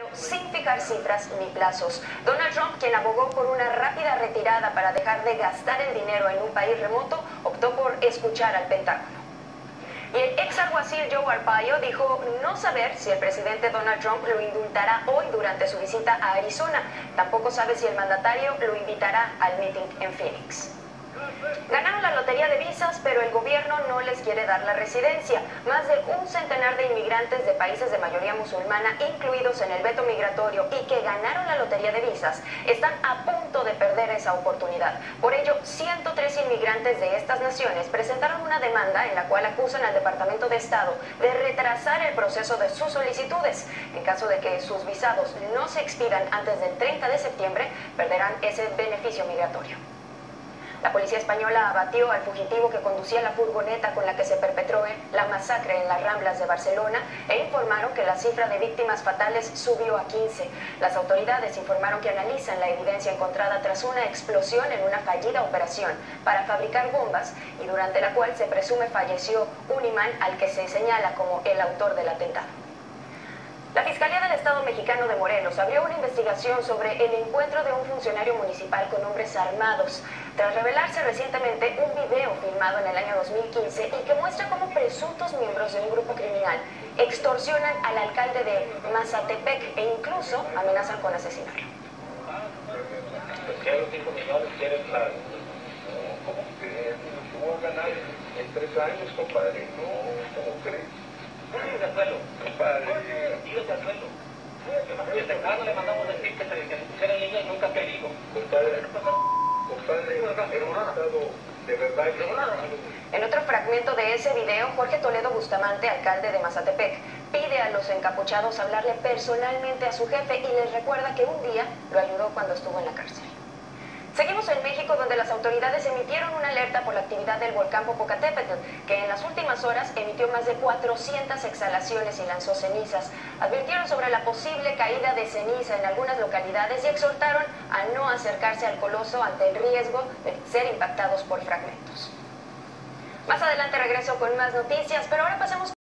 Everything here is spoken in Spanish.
sin fijar cifras ni plazos. Donald Trump, quien abogó por una rápida retirada para dejar de gastar el dinero en un país remoto, optó por escuchar al Pentágono. Y el ex alguacil Joe Arpaio dijo no saber si el presidente Donald Trump lo indultará hoy durante su visita a Arizona. Tampoco sabe si el mandatario lo invitará al meeting en Phoenix. Ganaron la lotería de visas, pero el gobierno no les quiere dar la residencia. Más de un centenar de inmigrantes de países de mayoría musulmana, incluidos en el veto migratorio y que ganaron la lotería de visas, están a punto de perder esa oportunidad. Por ello, 103 inmigrantes de estas naciones presentaron una demanda en la cual acusan al Departamento de Estado de retrasar el proceso de sus solicitudes. En caso de que sus visados no se expidan antes del 30 de septiembre, perderán ese beneficio migratorio. La policía española abatió al fugitivo que conducía la furgoneta con la que se perpetró la masacre en las Ramblas de Barcelona e informaron que la cifra de víctimas fatales subió a 15. Las autoridades informaron que analizan la evidencia encontrada tras una explosión en una fallida operación para fabricar bombas y durante la cual se presume falleció un imán al que se señala como el autor del atentado. La Fiscalía del Estado Mexicano de Morelos abrió una investigación sobre el encuentro de un funcionario municipal con hombres armados, tras revelarse recientemente un video filmado en el año 2015 y que muestra cómo presuntos miembros de un grupo criminal extorsionan al alcalde de Mazatepec e incluso amenazan con asesinarlo. Ya los 5 millones quieren la... ¿Cómo crees? ¿Cómo va a ganar en 3 años, compadre? No, ¿cómo crees? Tírese al suelo. Compadre. Tírese al suelo. Desde acá le mandamos decir que se pusiera en línea y nunca pedido. Compadre, era un estado de verdad. En otro fragmento de ese video, Jorge Toledo Bustamante, alcalde de Mazatepec, pide a los encapuchados hablarle personalmente a su jefe y les recuerda que un día lo ayudó cuando estuvo en la cárcel. Seguimos en México, donde las autoridades emitieron una alerta por la actividad del volcán Popocatépetl, que en las últimas horas emitió más de 400 exhalaciones y lanzó cenizas. Advirtieron sobre la posible caída de ceniza en algunas localidades y exhortaron a no acercarse al coloso ante el riesgo de ser impactados por fragmentos. Más adelante regreso con más noticias, pero ahora pasemos